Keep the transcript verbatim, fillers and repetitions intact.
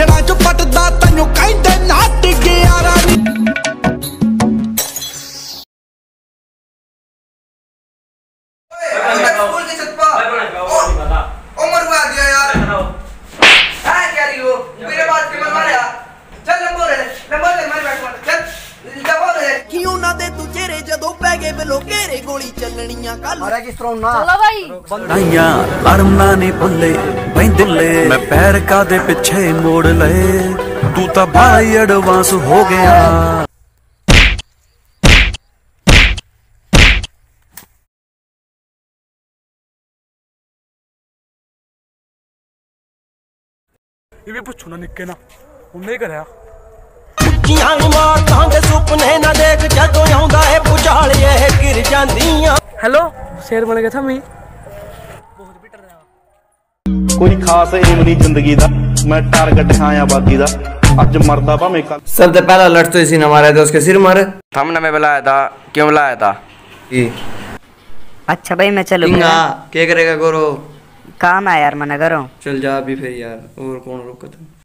जड़ा जो पटदा तन्नू कहंदे नट गयारा नी स्कूल की छत पर उम्र हुआ दिया यार हां क्या रही हो मेरे बात के मन मारे चल लंबो रे लंबो रे मार बैठ मत चल लंबो रे क्यों ना दे तू चेहरे जदों पै गए बिलो घेरे गोली चलणियां कल मारा किस तरह ना चलो भाई नाइया लड़ना नहीं भुले बैंदिले मैं पैर का दे पीछे मोड़ ले तू तो भाई एडवांस हो गया। ਇਹ ਵੀ ਪੁੱਛੋ ਨਾ ਨਿੱਕੇ ਨਾ ਉਹਨੇ ਕਰਿਆ ਉੱਚੀਆਂ ਇਮਾਰਤਾਂ ਦੇ ਸੁਪਨੇ ਨਾ ਦੇਖ ਜਦੋਂ ਆਉਂਦਾ ਏ ਪੁਚਾਲ ਇਹ ਗਿਰ ਜਾਂਦੀਆਂ। ਹੈਲੋ ਸ਼ੇਰ ਬਣ ਗਿਆ ਥਾ ਮੈਂ कोई खास एम नहीं जिंदगी दा मैं टारगेट हाँ आबादी दा अज मरदा भावें कल। सबसे पहला लड़ तो इसी ने मारा था उसके सिर मारे हमने में बुलाया था क्यों बुलाया था अच्छा भाई मैं चलूँ क्या करेगा गोरो काम है यार मना करो चल जा अभी फिर यार और कौन रोका था।